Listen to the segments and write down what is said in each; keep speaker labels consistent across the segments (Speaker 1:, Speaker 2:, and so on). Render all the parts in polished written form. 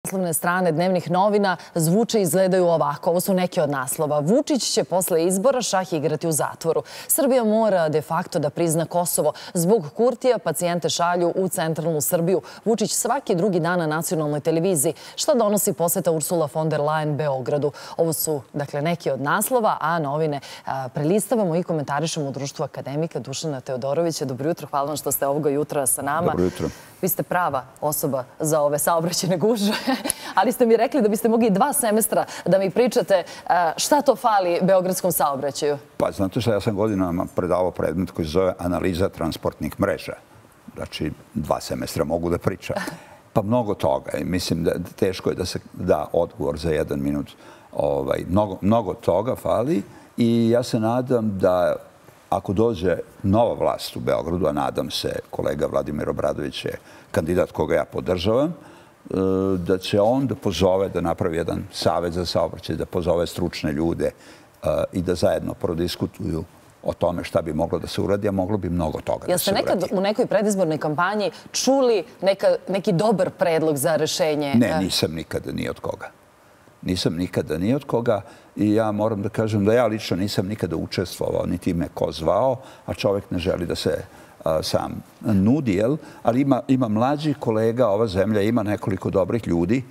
Speaker 1: Naslovne strane dnevnih novina zvuče i izgledaju ovako. Ovo su neki od naslova. Vučić će posle izbora šah igrati u zatvoru. Srbija mora de facto da prizna Kosovo. Zbog Kurtija pacijente šalju u centralnu Srbiju. Vučić svaki drugi dan na nacionalnoj televiziji. Šta donosi poseta Ursula von der Leyen Beogradu? Ovo su, dakle, neki od naslova, a novine prelistavamo i komentarišemo u društvu akademika Dušana Teodorovića. Dobro jutro, hvala vam što ste ovoga jutra sa nama.
Speaker 2: Dobro jutro.
Speaker 1: Vi ste prava osoba za ove saobraćajne gužve, ali ste mi rekli da biste mogli 2 semestra da mi pričate šta to fali beogradskom saobraćaju.
Speaker 2: Pa, znate šta, ja sam godinama predavao predmet koji se zove analiza transportnih mreža. Znači, 2 semestra mogu da pričam. Pa mnogo toga. Mislim da teško je da se da odgovor za 1 minut. Mnogo toga fali i ja se nadam da ako dođe nova vlast u Beogradu, a nadam se, kolega Vladimir Obradović je kandidat koga ja podržavam, da će on da pozove, da napravi jedan savet za saobraćaj, da pozove stručne ljude i da zajedno prodiskutuju o tome šta bi moglo da se uradi, a moglo bi mnogo toga da se uradi.
Speaker 1: Jeste nekad u nekoj predizbornoj kampanji čuli neki dobar predlog za rešenje?
Speaker 2: Ne, nisam nikada ni od koga. Nisam nikada ni od koga i ja moram da kažem da ja lično nisam nikada učestvovao, niti me ko zvao, a čovjek ne želi da se sam nudi, ali ima mlađih kolega, ova zemlja ima nekoliko dobrih ljudi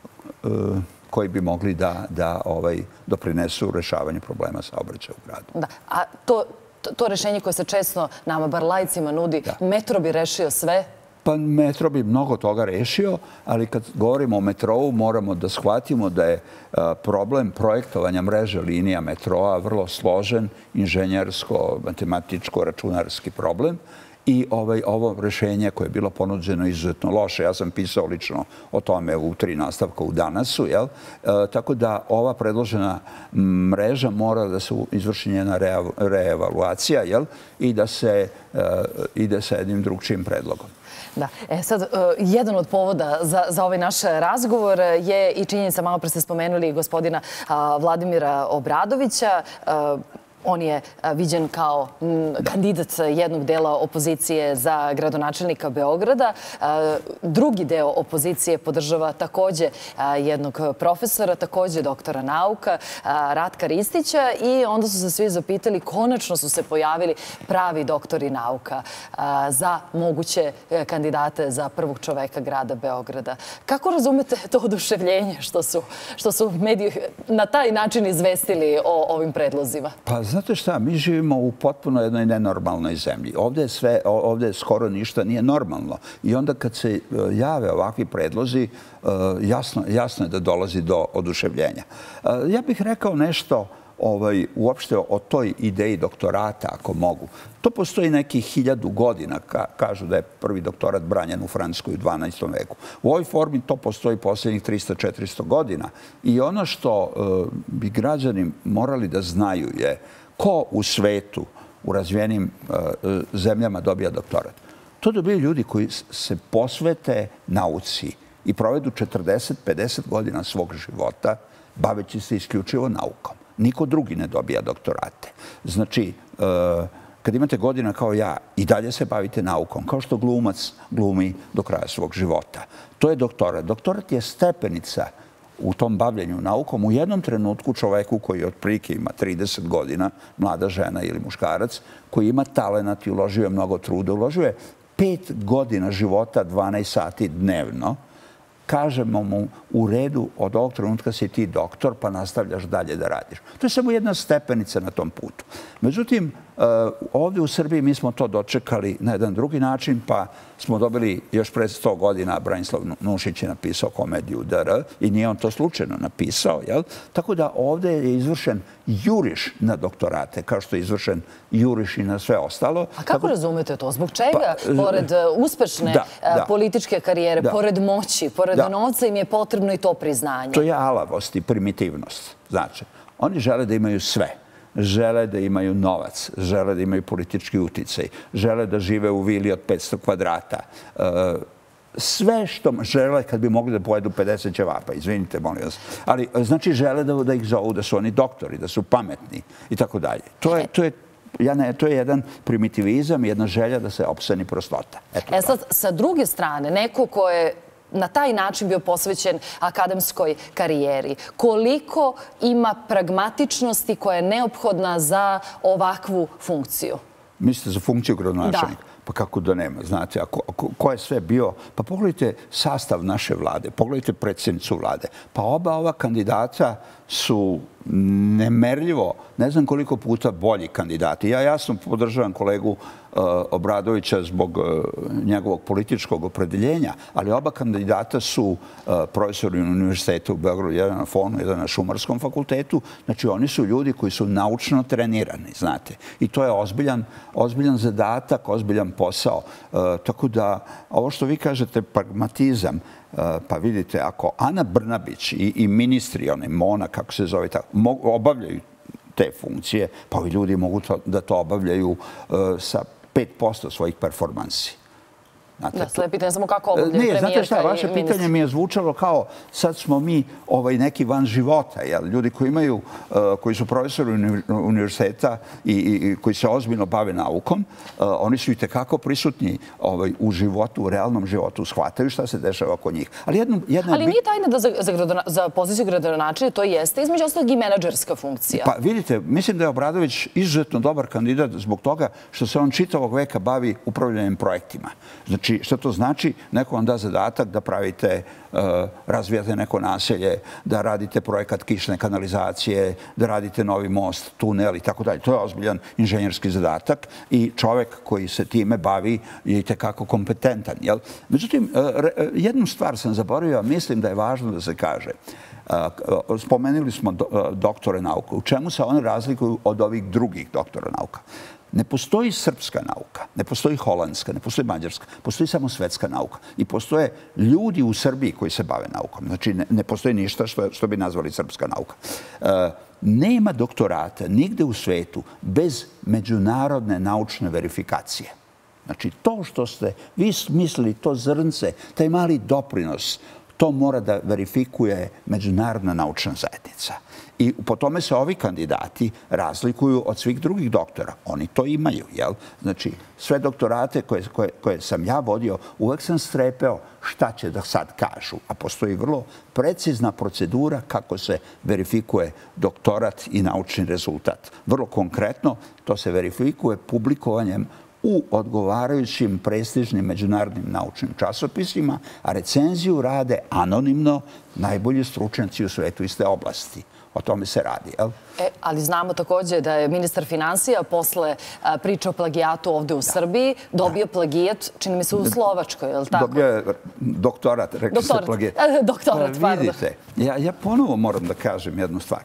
Speaker 2: koji bi mogli da doprinesu rešavanju problema saobraćaja u gradu.
Speaker 1: Da, a to rešenje koje se često nama, bar laicima, nudi, metro bi rešio sve?
Speaker 2: Pa metro bi mnogo toga rešio, ali kad govorimo o metrou moramo da shvatimo da je problem projektovanja mreže linija metroa vrlo složen, inženjersko, matematičko, računarski problem. I ovo rešenje koje je bilo ponuđeno izuzetno loše, ja sam pisao lično o tome u 3 nastavka u Danasu, tako da ova predložena mreža mora da se izvrši njena reevaluacija i da se ide sa jednim drugčijim predlogom.
Speaker 1: Da. Sad, jedan od povoda za ovaj naš razgovor je i činjenica, malo pre ste spomenuli gospodina Vladimira Obradovića. On je viđen kao kandidat jednog dela opozicije za gradonačelnika Beograda. Drugi deo opozicije podržava takođe jednog profesora, takođe doktora nauka, Ratka Ristića, i onda su se svi zapitali, konačno su se pojavili pravi doktori nauka za moguće kandidate za prvog čoveka grada Beograda. Kako razumete to oduševljenje što su mediji na taj način izvestili o ovim predlozima?
Speaker 2: Pa, znate šta, mi živimo u potpuno jednoj nenormalnoj zemlji. Ovdje skoro ništa nije normalno. I onda kad se jave ovakvi predlozi, jasno je da dolazi do oduševljenja. Ja bih rekao nešto uopšte o toj ideji doktorata, ako mogu. To postoji nekih 1000 godina. Kažu da je prvi doktorat branjen u Francuskoj u 12. veku. U ovoj formi to postoji posljednjih 300-400 godina. I ono što bi građani morali da znaju je ko u svetu, u razvijenim zemljama dobija doktorat. To dobiju ljudi koji se posvete nauci i provedu 40-50 godina svog života baveći se isključivo naukom. Niko drugi ne dobija doktorate. Znači, kad imate godina kao ja, i dalje se bavite naukom, kao što glumac glumi do kraja svog života. To je doktorat. Doktorat je stepenica u tom bavljenju naukom u jednom trenutku čoveku koji otprilike ima 30 godina, mlada žena ili muškarac, koji ima talenat i uložio je mnogo truda, uložio je 5 godina života, 12 sati dnevno, kažemo mu u redu, od ovog trenutka si ti doktor, pa nastavljaš dalje da radiš. To je samo jedna stepenica na tom putu. Međutim, ovdje u Srbiji mi smo to dočekali na jedan drugi način, pa smo dobili još pred 100 godina, Branislav Nušić je napisao komediju DR i nije on to slučajno napisao, tako da ovdje je izvršen juriš na doktorate, kao što je izvršen juriš i na sve ostalo.
Speaker 1: A kako razumete to? Zbog čega, pored uspešne političke karijere, pored moći, pored novca, im je potrebno i to priznanje?
Speaker 2: To je alavost i primitivnost. Znači, oni žele da imaju sve. Žele da imaju novac, žele da imaju politički uticaj, žele da žive u vili od 500 kvadrata. Sve što žele kad bi mogli da pojedu 50 ćevapa, izvinite, molim vas. Ali, znači, žele da ih zovu, da su oni doktori, da su pametni i tako dalje. To je jedan primitivizam, jedna želja da se opseni prostota.
Speaker 1: Sad, sa druge strane, neko ko je na taj način bio posvećen akademskoj karijeri. Koliko ima pragmatičnosti koja je neophodna za ovakvu funkciju?
Speaker 2: Mislite za funkciju gradonačelnika? Pa kako da nema, znate, ko je sve bio? Pa pogledajte sastav naše vlade, pogledajte predsjednicu vlade. Pa oba ova kandidata su nemerljivo, ne znam koliko puta bolji kandidati. Ja jasno podržavam kolegu Obradovića zbog njegovog političkog opredeljenja, ali oba kandidata su profesori na univerzitetu u Beogradu, jedan na FON-u, jedan na Šumarskom fakultetu. Znači, oni su ljudi koji su naučno trenirani, znate. I to je ozbiljan zadatak, ozbiljan posao. Tako da, ovo što vi kažete, pragmatizam, pa vidite, ako Ana Brnabić i ministri, Mona, kako se zove, obavljaju te funkcije, pa ovi ljudi mogu da to obavljaju sa 5% svojih performansi.
Speaker 1: Da, sve pitanje samo kako obavljaju premijerka i
Speaker 2: ministri. Znate šta, vaše
Speaker 1: ministri.
Speaker 2: pitanje mi je zvučalo kao sad smo mi neki van života. Ljudi koji su profesori univerziteta i koji se ozbiljno bave naukom, oni su i tekako prisutni u životu, u realnom životu, shvataju šta se dešava oko njih. Ali
Speaker 1: nije tajna da za poziciju gradonačelnika to jeste između ostalog i menadžerska funkcija.
Speaker 2: Pa vidite, mislim da je Obradović izuzetno dobar kandidat zbog toga što se on čitavog veka bavi upravljanjem projektima. Znači, što to znači? Neko vam da zadatak da pravite, razvijate neko naselje, da radite projekat kišne kanalizacije, da radite novi most, tunel i tako dalje. To je ozbiljan inženjerski zadatak i čovek koji se time bavi je i tekako kompetentan. Međutim, jednu stvar sam zaboravio, a mislim da je važno da se kaže. Spomenuli smo doktore nauke. U čemu se one razlikuju od ovih drugih doktora nauka? Ne postoji srpska nauka, ne postoji holandska, ne postoji mađarska, postoji samo svetska nauka. I postoje ljudi u Srbiji koji se bave naukom. Znači, ne postoji ništa što bi nazvali srpska nauka. Nema doktorata nigde u svetu bez međunarodne naučne verifikacije. Znači, to što ste vi smislili, to zrnce, taj mali doprinos, to mora da verifikuje međunarodna naučna zajednica. I po tome se ovi kandidati razlikuju od svih drugih doktora. Oni to imaju, jel? Znači, sve doktorate koje sam ja vodio, uvek sam strepeo šta će da sad kažu. A postoji vrlo precizna procedura kako se verifikuje doktorat i naučni rezultat. Vrlo konkretno, to se verifikuje publikovanjem u odgovarajućim prestižnim međunarodnim naučnim časopisima, a recenziju rade anonimno najbolji stručnjaci u svetu iz te oblasti. O tome se radi, jel?
Speaker 1: Ali znamo također da je ministar finansija posle priče o plagijatu ovde u Srbiji dobio plagijat, čini mi se, u Slovačkoj, je li tako?
Speaker 2: Dobio je doktorat, rekli se plagijat.
Speaker 1: Doktorat, pardon.
Speaker 2: Vidite, ja ponovo moram da kažem jednu stvar.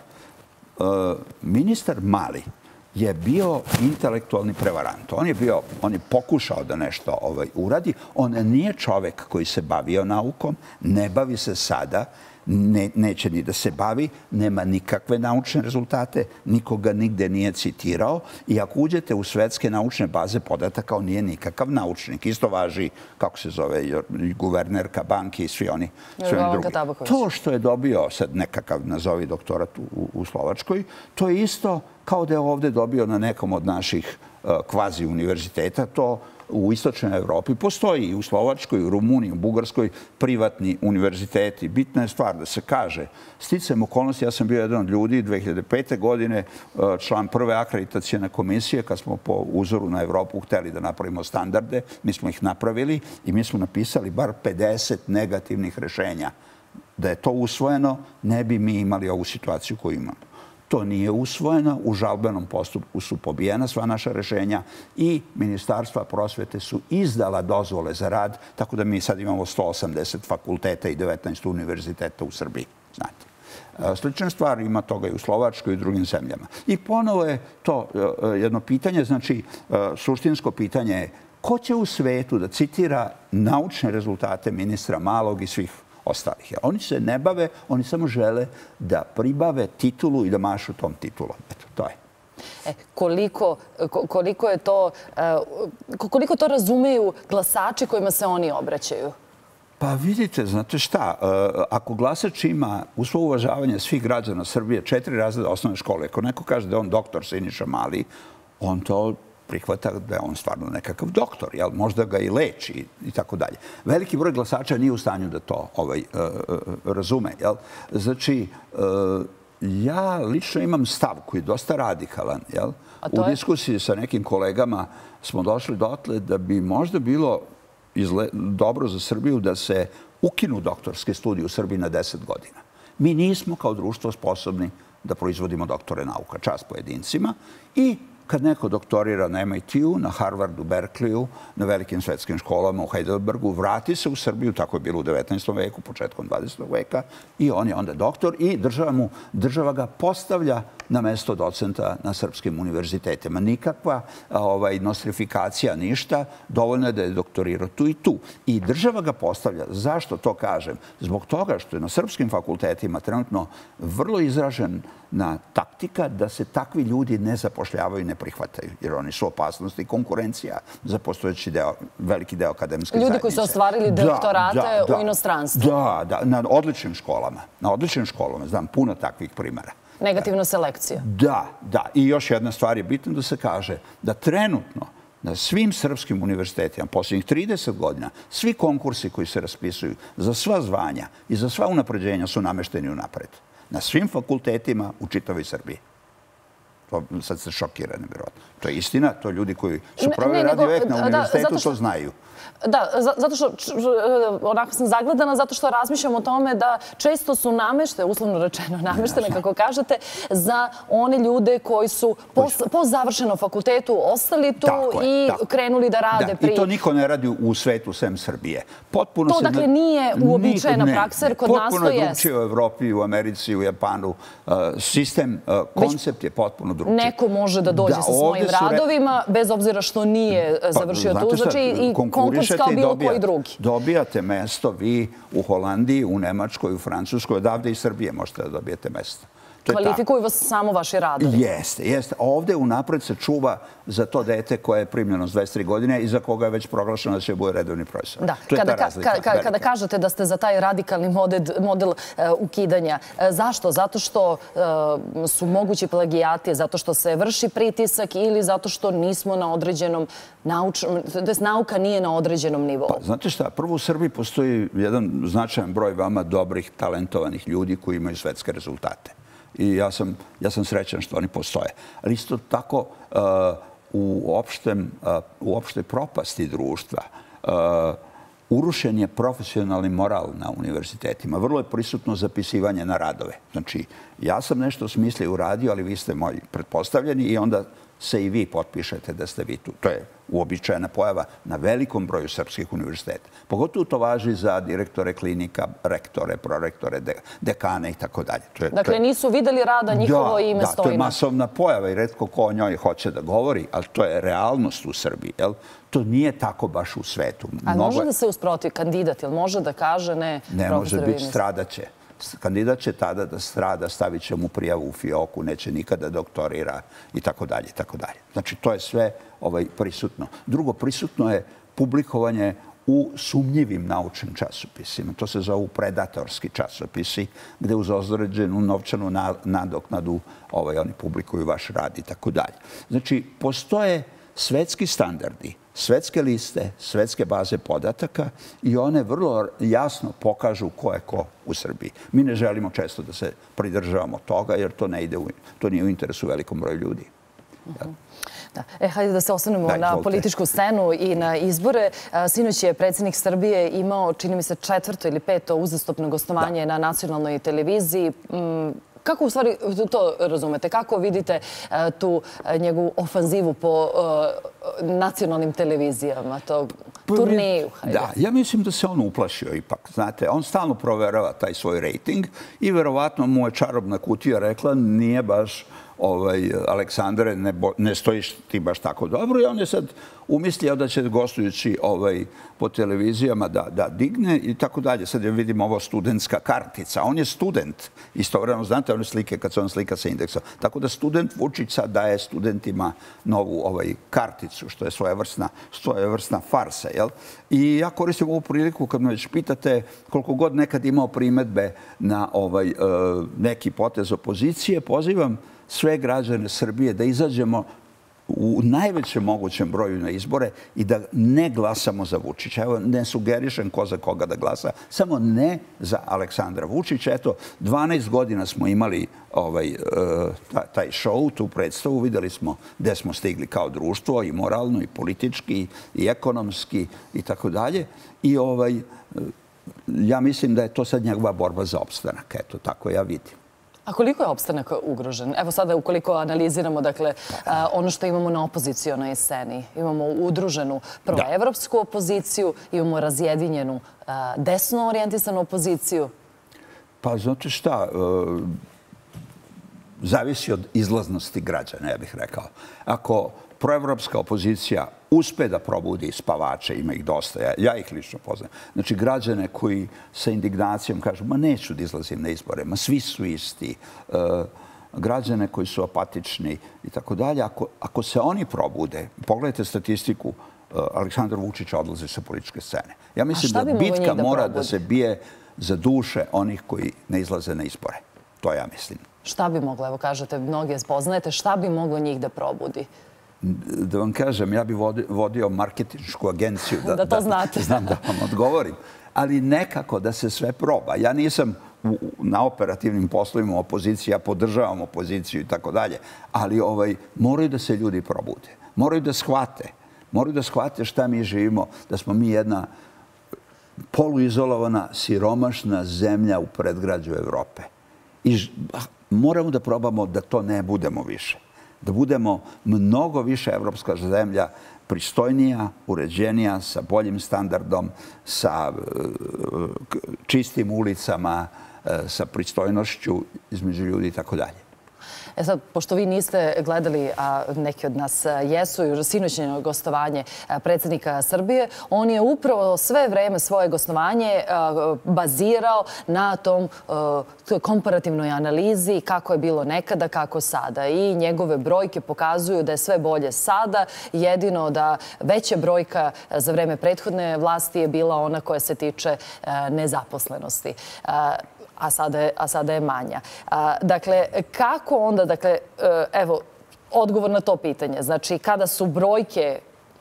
Speaker 2: Ministar Mali je bio intelektualni prevarant. On je pokušao da nešto uradi. On nije čovek koji se bavio naukom, ne bavi se sada, neće ni da se bavi, nema nikakve naučne rezultate, nikoga nigde nije citirao i ako uđete u svetske naučne baze podataka, on nije nikakav naučnik. Isto važi, kako se zove, guvernerka banke i svi oni drugi. To što je dobio sad nekakav, nazovi, doktorat u Slovačkoj, to je isto kao da je ovde dobio na nekom od naših kvazi univerziteta. To u istočnoj Evropi postoji i u Slovačkoj, u Rumuniji, u Bugarskoj privatni univerziteti. Bitna je stvar da se kaže. Sticajem okolnosti, ja sam bio jedan od ljudi 2005. godine, član prve akreditacijne komisije, kad smo po uzoru na Evropu hteli da napravimo standarde. Mi smo ih napravili i mi smo napisali bar 50 negativnih rešenja. Da je to usvojeno, ne bi mi imali ovu situaciju koju imamo. To nije usvojeno, u žalbenom postupku su pobijena sva naša rešenja i Ministarstva prosvete su izdala dozvole za rad, tako da mi sad imamo 180 fakulteta i 19 univerziteta u Srbiji, znate. Slična stvar ima toga i u Slovačkoj i u drugim zemljama. I ponovo je to jedno pitanje, znači suštinsko pitanje je ko će u svetu da citira naučne rezultate ministra Malog i svih ostalih. Oni se ne bave, oni samo žele da pribave titulu i da mašu tom titulom. Eto, to je.
Speaker 1: Koliko to razumeju glasači kojima se oni obraćaju?
Speaker 2: Pa vidite, znate šta, ako glasač ima uz svo uvažavanje svih građana Srbije 4 razreda osnovne škole, ako neko kaže da je on doktor Siniša Mali, on to prihvata da je on stvarno nekakav doktor, možda ga i leči i tako dalje. Veliki broj glasača nije u stanju da to razume. Znači, ja lično imam stav koji je dosta radikalan. U diskusiji sa nekim kolegama smo došli dotle da bi možda bilo dobro za Srbiju da se ukinu doktorske studije u Srbiji na 10 godina. Mi nismo kao društvo sposobni da proizvodimo doktore nauka, čast pojedincima, i kad neko doktorira na MIT-u, na Harvardu, Berkeleyu, na velikim svetskim školama u Heidelbergu, vrati se u Srbiju, tako je bilo u 19. veku, početkom 20. veka, i on je onda doktor i država ga postavlja na mesto docenta na srpskim univerzitetima. Nikakva nostrifikacija, ništa, dovoljno je da je doktorirao tu i tu. I država ga postavlja. Zašto to kažem? Zbog toga što je na srpskim fakultetima trenutno vrlo izražena taktika da se takvi ljudi ne zapošljavaju i ne prihvataju, jer oni su opasnost i konkurencija za postojeći veliki deo akademske zajednice.
Speaker 1: Ljudi koji su ostvarili doktorate u inostranstvu.
Speaker 2: Da, na odličnim školama. Na odličnim školama, znam, puno takvih primjera.
Speaker 1: Negativna selekcija.
Speaker 2: Da. I još jedna stvar je bitno da se kaže da trenutno na svim srpskim univerzitetima posljednjih 30 godina svi konkursi koji se raspisuju za sva zvanja i za sva unapređenja su namešteni unapred. Na svim fakultetima u čitavoj Srbiji. Sad ste šokirani, vjerojatno. To je istina, to ljudi koji su proveli radni vek na univerzitetu to znaju.
Speaker 1: Da, zato što, onako sam zagledana, zato što razmišljam o tome da često su nameštene, uslovno rečeno nameštene, kako kažete, za one ljude koji su po završenom fakultetu ostali tu i krenuli da rade prije.
Speaker 2: I to niko ne radi u svetu sem Srbije.
Speaker 1: To, dakle, nije uobičajena praksa, jer kod nas to
Speaker 2: potpuno
Speaker 1: jest.
Speaker 2: drugčije u Evropi, u Americi, u Japanu. Sistem, koncept je potpuno drugčiji.
Speaker 1: Neko može da dođe sa svojim radovima, bez obzira što nije završio tu, znači i konkurs kao bilo koji drugi.
Speaker 2: Dobijate mesto vi u Holandiji, u Nemačkoj, u Francuskoj, odavde iz Srbije možete da dobijete mesto.
Speaker 1: Kvalifikuju vas samo vaši radovi.
Speaker 2: Jeste. Ovde unapred se čuva za to dete koje je primljeno s 23 godine i za koga je već proglašeno da će bude redovni profesor.
Speaker 1: Da, kada kažete da ste za taj radikalni model ukidanja, zašto? Zato što su mogući plagijati, zato što se vrši pritisak ili zato što nismo na određenom nauka nije na određenom nivou?
Speaker 2: Znate šta, prvo u Srbiji postoji jedan značajan broj veoma dobrih, talentovanih ljudi koji imaju svetske rezultate. I ja sam srećan što oni postoje. Ali isto tako u opštoj propasti društva urušen je profesionalni moral na univerzitetima. Vrlo je prisutno zapisivanje na radove. Znači, ja sam nešto smislio i uradio, ali vi ste moji pretpostavljeni i onda se i vi potpišete da ste vi tu. To je uobičajena pojava na velikom broju srpskih univerziteta. Pogotovo to važi za direktore klinika, rektore, prorektore, dekane i tako dalje.
Speaker 1: Dakle, nisu videli rada, njihovo ime stoji.
Speaker 2: Da, to je masovna pojava i retko ko o njoj hoće da govori, ali to je realnost u Srbiji. To nije tako baš u svetu.
Speaker 1: A može da se usprotivi kandidat, ili može da kaže ne?
Speaker 2: Ne može biti, stradaće. Kandidat će tada da strada, stavit će mu prijavu u fioku, neće nikada doktorira i tako dalje. Znači, to je sve prisutno. Drugo, prisutno je publikovanje u sumnjivim naučnim časopisima. To se zovu predatorski časopisi, gde uz određenu novčanu nadoknadu oni publikuju vaš rad i tako dalje. Znači, postoje svetski standardi, svetske liste, svetske baze podataka i one vrlo jasno pokažu ko je ko u Srbiji. Mi ne želimo često da se pridržavamo toga jer to nije u interesu velikom broju ljudi.
Speaker 1: Hajde da se osvrnemo na političku scenu i na izbore. Sinoć je predsjednik Srbije imao, čini mi se, 4. ili 5. uzastopno gostovanje na nacionalnoj televiziji. Kako u stvari to razumete? Kako vidite tu njegovu ofanzivu po nacionalnim televizijama, tog turneju?
Speaker 2: Da, ja mislim da se on uplašio ipak. Znate, on stalno proverava taj svoj rejting i verovatno mu je čarobna kutija rekla nije baš Aleksandre, ne stojiš ti baš tako dobro i on je sad umislio da će gostujući po televizijama da digne i tako dalje. Sad ja vidim ovo studentska kartica. On je student. Istovremeno, znate one slike kad se on slika sa indeksom. Tako da student Vučić sad daje studentima novu karticu, što je svojevrsna farsa. I ja koristim ovu priliku kad me već pitate koliko god nekad imao primedbe na neki potez opozicije, pozivam sve građane Srbije da izađemo u najvećem mogućem broju na izbore i da ne glasamo za Vučića. Evo, ne sugerišem ko za koga da glasa, samo ne za Aleksandra Vučića. Eto, 12 godina smo imali taj show, tu predstavu. Videli smo gde smo stigli kao društvo, i moralno, i politički, i ekonomski, i tako dalje. I ja mislim da je to sad njegova borba za opstanak. Eto, tako ja vidim.
Speaker 1: A koliko je opstanak ugrožen? Evo sada, ukoliko analiziramo ono što imamo na opozicionoj sceni, imamo udruženu proevropsku opoziciju, imamo razjedinjenu desno orijentisanu opoziciju.
Speaker 2: Pa, znate šta, zavisi od izlaznosti građana, ja bih rekao. Ako proevropska opozicija uspe da probudi spavače, ima ih dosta, ja ih lično poznam. Znači, građane koji sa indignacijom kažu, ma neću da izlazim na izbore, ma svi su isti, građane koji su apatični i tako dalje, ako se oni probude, pogledajte statistiku, Aleksandar Vučić odlazi sa političke scene. Ja mislim da bitka mora da se bije za duše onih koji ne izlaze na izbore. To ja mislim.
Speaker 1: Šta bi moglo, evo kažete, mnoge poznajete, šta bi moglo njih da probudi?
Speaker 2: Da vam kažem, ja bih vodio marketinšku agenciju.
Speaker 1: Da to znate.
Speaker 2: Znam da vam odgovorim. Ali nekako da se sve proba. Ja nisam na operativnim poslovima opozicije, ja podržavam opoziciju i tako dalje. Ali moraju da se ljudi probude. Moraju da shvate. Moraju da shvate šta mi živimo, da smo mi jedna poluizolovana, siromašna zemlja u predgrađu Evrope. I moramo da probamo da to ne budemo više. Da budemo mnogo više evropska zemlja, pristojnija, uređenija, sa boljim standardom, sa čistim ulicama, sa pristojnošću između ljudi i tako dalje.
Speaker 1: E sad, pošto vi niste gledali, a neki od nas jesu, i sinoćnje gostovanje predsjednika Srbije, on je upravo sve vreme svoje gostovanje bazirao na tom komparativnoj analizi kako je bilo nekada, kako sada. I njegove brojke pokazuju da je sve bolje sada, jedino da veća brojka za vreme prethodne vlasti je bila ona koja se tiče nezaposlenosti. A sada je manja. Dakle, kako onda, evo, odgovor na to pitanje. Znači, kada su brojke,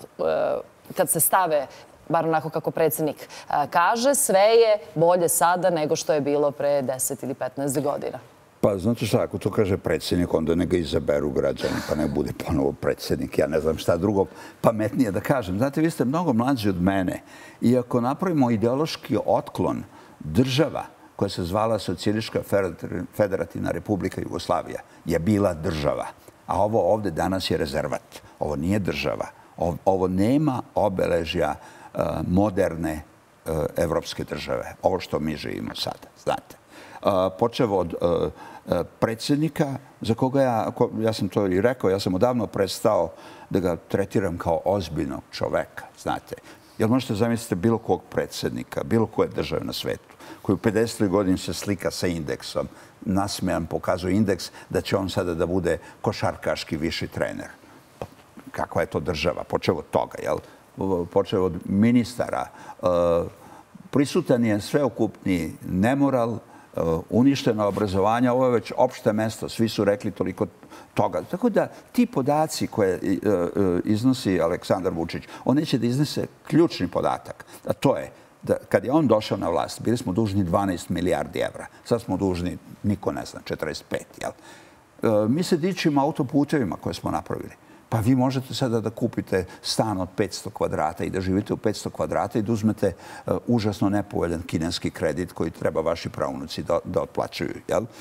Speaker 1: kad se stave, bar onako kako predsjednik kaže, sve je bolje sada nego što je bilo pre 10 ili 15 godina.
Speaker 2: Pa, znate šta, ako to kaže predsjednik, onda ne ga izaberu građani, pa ne bude ponovo predsjednik. Ja ne znam šta drugo pametnije da kažem. Znate, vi ste mnogo mlađi od mene. I ako napravimo ideološki otklon, država koja se zvala Socijalistička federativna republika Jugoslavija je bila država. A ovo ovde danas je rezervat. Ovo nije država. Ovo nema obeležja moderne evropske države. Ovo što mi živimo sada, znate. Počevo od predsjednika, za koga ja sam to i rekao, ja sam odavno prestao da ga tretiram kao ozbiljnog čoveka, znate. Jel možete zamisliti bilo kog predsjednika, bilo koje države na svetu, koji u 50. godini se slika sa indeksom, nasmejan pokazuje indeks da će on sada da bude košarkaški viši trener. Kakva je to država? Počeo od toga, jel? Počeo od ministara. Prisutan je sveokupni nemoral, uništeno obrazovanje. Ovo je već opšte mesto. Svi su rekli toliko toga. Tako da ti podaci koje iznosi Aleksandar Vučić, on neće da iznese ključni podatak. A to je da kad je on došao na vlast, bili smo dužni 12 milijardi evra. Sad smo dužni, niko ne zna, 45, jel? Mi se dičimo autoputevima koje smo napravili. Pa vi možete sada da kupite stan od 500 kvadrata i da živite u 500 kvadrata i da uzmete užasno nepovoljan kineski kredit koji treba vaši praunuci da otplaćuju.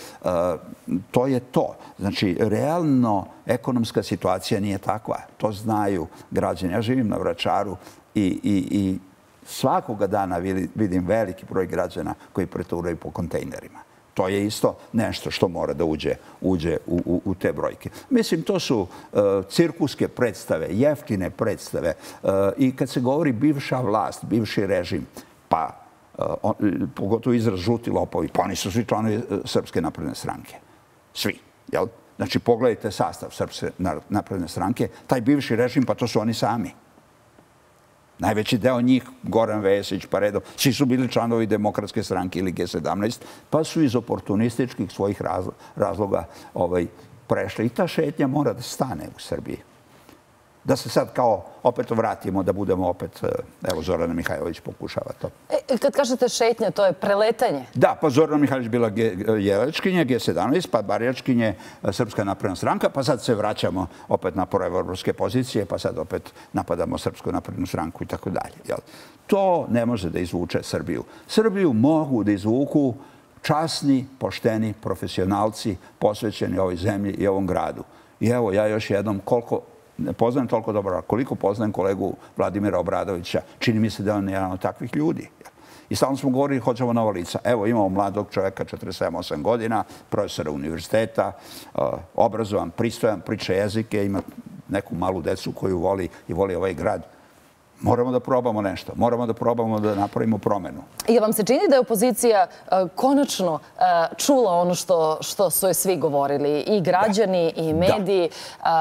Speaker 2: To je to. Znači, realno ekonomska situacija nije takva. To znaju građani. Ja živim na Vračaru i svakoga dana vidim veliki broj građana koji preturaju po kontejnerima. To je isto nešto što mora da uđe u te brojke. Mislim, to su cirkuske predstave, jeftine predstave. I kad se govori bivša vlast, bivši režim, pa pogotovo izraz žuti lopovi, pa oni su svi članovi Srpske napredne stranke. Svi, jel? Znači, pogledajte sastav Srpske napredne stranke. Taj bivši režim, pa to su oni sami. Najveći deo njih, Goran Vesić, pa redom, svi su bili članovi Demokratske stranke ili G17, pa su iz oportunističkih svojih razloga prešli. I ta šetnja mora da stane u Srbiji. Da se sad kao opet vratimo, da budemo opet, evo Zorana Mihajlović pokušava to.
Speaker 1: Kad kažete šetnja, to je preletanje?
Speaker 2: Da, pa Zorana Mihajlović bila Jelačkinje, G17, pa Barjačkinje, Srpska napredna stranka, pa sad se vraćamo opet na proevropske pozicije, pa sad opet napadamo Srpsku naprednu stranku i tako dalje. To ne može da izvuče Srbiju. Srbiju mogu da izvuku časni, pošteni profesionalci posvećeni ovoj zemlji i ovom gradu. I evo, ja još jednom, ne poznajem toliko dobro, koliko poznajem kolegu Vladimira Obradovića, čini mi se da on je jedan od takvih ljudi. I stalno smo govorili, hoćemo nova lica. Evo, imamo mladog čoveka, 47-8 godina, profesora univerziteta, obrazovan, pristojan, priča jezike, ima neku malu decu koju voli i voli ovaj grad. Moramo da probamo nešto. Moramo da probamo da napravimo promenu.
Speaker 1: I vam se čini da je opozicija konačno čula ono što su je svi govorili? I građani, i mediji.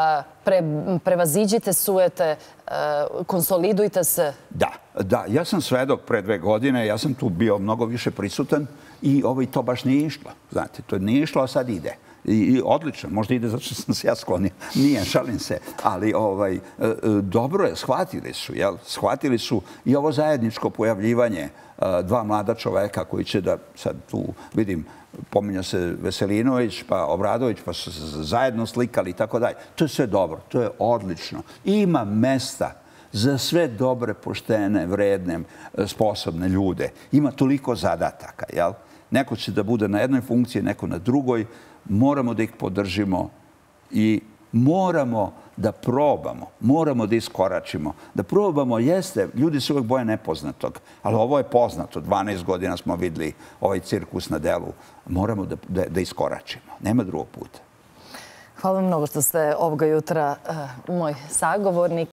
Speaker 1: Prevaziđite sujete, konsolidujte se.
Speaker 2: Da. Ja sam svedok pre 2 godine. Ja sam tu bio mnogo više prisutan i to baš nije išlo. Znate, to nije išlo, a sad ide. I odlično, možda ide zato što sam se ja sklonio. Nije, šalim se. Ali dobro je, shvatili su i ovo zajedničko pojavljivanje 2 mlada čoveka koji će da, sad tu vidim, pominja se Veselinović, pa Obradović, pa su se zajedno slikali i tako dalje. To je sve dobro, to je odlično. Ima mesta za sve dobre, poštene, vredne, sposobne ljude. Ima toliko zadataka, jel? Neko će da bude na jednoj funkciji, neko na drugoj. Moramo da ih podržimo i moramo da probamo, moramo da iskoračimo. Da probamo, jeste, ljudi se uvek boje nepoznatog, ali ovo je poznato. 12 godina smo videli ovaj cirkus na delu. Moramo da iskoračimo. Nema drugog puta.
Speaker 1: Hvala vam mnogo što ste ovoga jutra moj sagovornik.